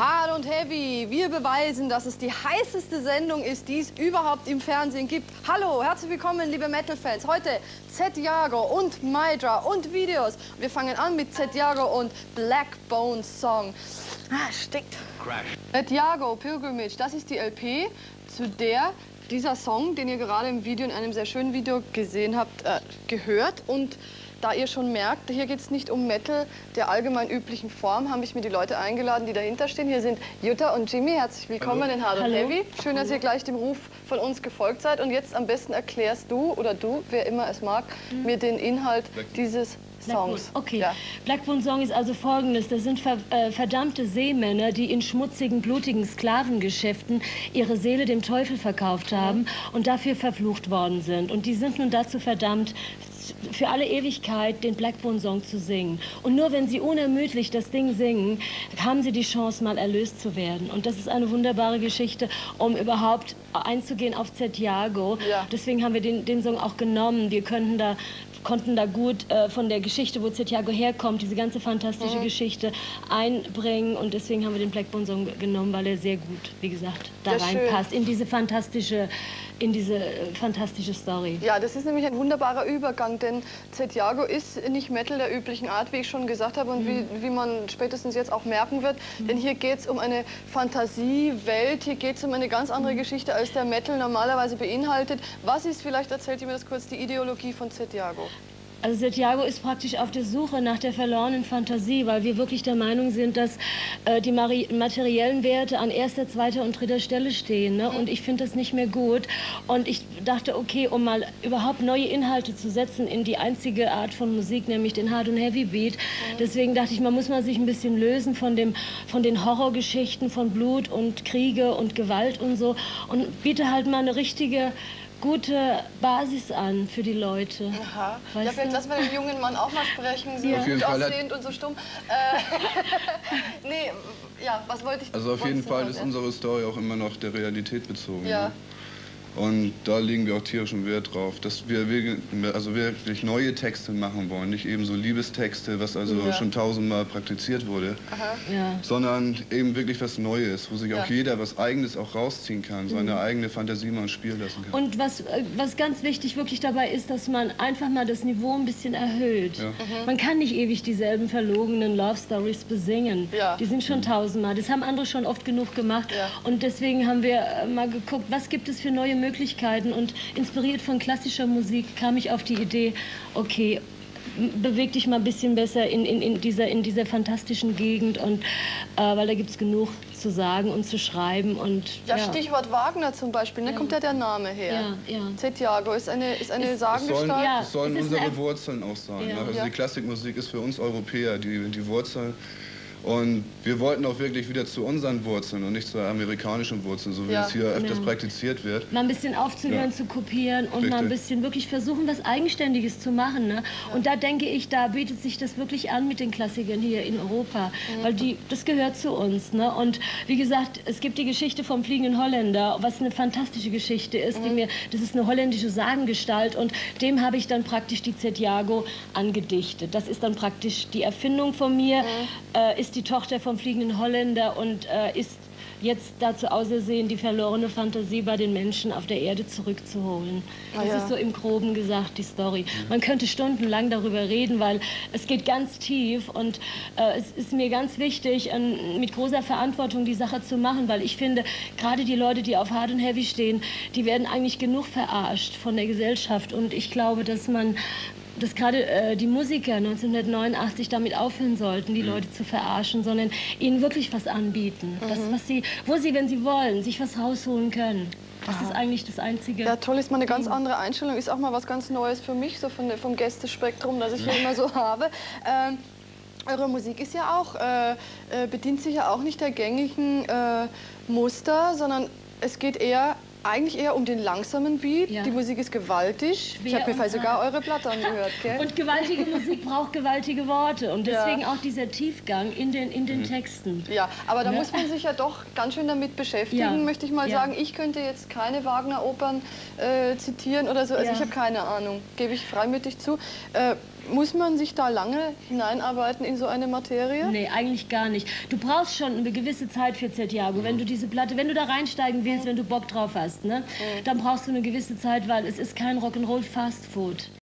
Hard und Heavy. Wir beweisen, dass es die heißeste Sendung ist, die es überhaupt im Fernsehen gibt. Hallo, herzlich willkommen, liebe Metal-Fans. Heute Zetiago und Maedra und Videos. Wir fangen an mit Zetiago und Blackbone Song. Ah, stinkt. Crash. Zetiago, Pilgrimage, das ist die LP, zu der dieser Song, den ihr gerade im Video, in einem sehr schönen Video gesehen habt, gehört. Und da ihr schon merkt, hier geht es nicht um Metal der allgemein üblichen Form, habe ich mir die Leute eingeladen, die dahinter stehen. Hier sind Jutta und Jimmy. Herzlich willkommen in Hard und Heavy. Schön, dass ihr gleich dem Ruf von uns gefolgt seid. Und jetzt am besten erklärst du, oder du, wer immer es mag, mir den Inhalt dieses Songs. Okay, ja. Blackbone Song ist also folgendes. Das sind verdammte Seemänner, die in schmutzigen, blutigen Sklavengeschäften ihre Seele dem Teufel verkauft haben und dafür verflucht worden sind. Und die sind nun dazu verdammt, für alle Ewigkeit den Blackbone Song zu singen. Und nur wenn sie unermüdlich das Ding singen, haben sie die Chance, mal erlöst zu werden. Und das ist eine wunderbare Geschichte, um überhaupt einzugehen auf Zetiago. Ja. Deswegen haben wir den Song auch genommen. Wir konnten da gut von der Geschichte, wo Zetiago herkommt, diese ganze fantastische Geschichte einbringen. Und deswegen haben wir den Blackbone Song genommen, weil er sehr gut, wie gesagt, da reinpasst in diese fantastische Story. Ja, das ist nämlich ein wunderbarer Übergang, denn Zetiago ist nicht Metal der üblichen Art, wie ich schon gesagt habe und wie man spätestens jetzt auch merken wird. Denn hier geht es um eine Fantasiewelt, hier geht es um eine ganz andere Geschichte, als der Metal normalerweise beinhaltet. Was ist, vielleicht erzählt ihr mir das kurz, die Ideologie von Zetiago? Also Zetiago ist praktisch auf der Suche nach der verlorenen Fantasie, weil wir wirklich der Meinung sind, dass die materiellen Werte an erster, zweiter und dritter Stelle stehen. Ne? Und ich finde das nicht mehr gut. Und ich dachte, okay, um mal überhaupt neue Inhalte zu setzen in die einzige Art von Musik, nämlich den Hard- und Heavy-Beat. Deswegen dachte ich, man muss sich ein bisschen lösen von den Horrorgeschichten, von Blut und Kriege und Gewalt und so. Und biete halt mal eine richtige, gute Basis an für die Leute. Aha. Ja, vielleicht lassen wir den jungen Mann auch mal sprechen, so gut aussehend und so stumm. Nee, ja, was wollte ich... Also auf jeden Fall ist unsere Story auch immer noch der Realität bezogen. Ja. Ne? Und da legen wir auch tierischen Wert drauf, dass wir wirklich neue Texte machen wollen, nicht eben so Liebestexte, was also schon tausendmal praktiziert wurde, sondern eben wirklich was Neues, wo sich auch jeder was Eigenes auch rausziehen kann, seine eigene Fantasie mal spielen lassen kann. Und was ganz wichtig wirklich dabei ist, dass man einfach mal das Niveau ein bisschen erhöht. Ja. Man kann nicht ewig dieselben verlogenen Love Stories besingen. Ja. Die sind schon tausendmal. Das haben andere schon oft genug gemacht. Ja. Und deswegen haben wir mal geguckt, was gibt es für neue Möglichkeiten, und inspiriert von klassischer Musik kam ich auf die Idee, okay, beweg dich mal ein bisschen besser in dieser fantastischen Gegend, und weil da gibt es genug zu sagen und zu schreiben. Und ja, Stichwort Wagner zum Beispiel, ne, kommt ja der Name her. Ja, ja. Zetiago ist eine Sagengestalt. Das sollen unsere Wurzeln auch sein. Ja. Also die Klassikmusik ist für uns Europäer die Wurzel. Und wir wollten auch wirklich wieder zu unseren Wurzeln und nicht zu amerikanischen Wurzeln, so wie es hier öfters praktiziert wird. Mal ein bisschen aufzuhören, zu kopieren und mal ein bisschen wirklich versuchen, was Eigenständiges zu machen. Ne? Und da denke ich, da bietet sich das wirklich an mit den Klassikern hier in Europa, weil das gehört zu uns. Ne? Und wie gesagt, es gibt die Geschichte vom Fliegenden Holländer, was eine fantastische Geschichte ist. Das ist eine holländische Sagengestalt, und dem habe ich dann praktisch die Zetiago angedichtet. Das ist dann praktisch die Erfindung von mir, ist die Tochter vom Fliegenden Holländer und ist jetzt dazu ausersehen, die verlorene Fantasie bei den Menschen auf der Erde zurückzuholen. Das ist so im Groben gesagt die Story. Man könnte stundenlang darüber reden, weil es geht ganz tief, und es ist mir ganz wichtig, mit großer Verantwortung die Sache zu machen, weil ich finde, gerade die Leute, die auf Hard und Heavy stehen, die werden eigentlich genug verarscht von der Gesellschaft, und ich glaube, dass gerade die Musiker 1989 damit aufhören sollten, die Leute zu verarschen, sondern ihnen wirklich was anbieten. Das, wo sie, wenn sie wollen, sich was rausholen können. Das ist eigentlich das Einzige. Ja, toll, ist mal eine ganz andere Einstellung. Ist auch mal was ganz Neues für mich, so vom Gästespektrum, das ich hier immer so habe. Eure Musik ist ja auch, bedient sich ja auch nicht der gängigen Muster, sondern es geht eigentlich eher um den langsamen Beat. Ja. Die Musik ist gewaltig. Ich habe mir sogar eure Platte angehört. Gell? Und gewaltige Musik braucht gewaltige Worte. Und deswegen auch dieser Tiefgang in den Texten. Ja, aber da muss man sich ja doch ganz schön damit beschäftigen, möchte ich mal sagen. Ich könnte jetzt keine Wagner-Opern zitieren oder so. Also ich habe keine Ahnung, gebe ich freimütig zu. Muss man sich da lange hineinarbeiten in so eine Materie? Nee, eigentlich gar nicht. Du brauchst schon eine gewisse Zeit für Santiago. Wenn du diese Platte, wenn du da reinsteigen willst, wenn du Bock drauf hast, ne, dann brauchst du eine gewisse Zeit, weil es ist kein Rock'n'Roll Fast Food.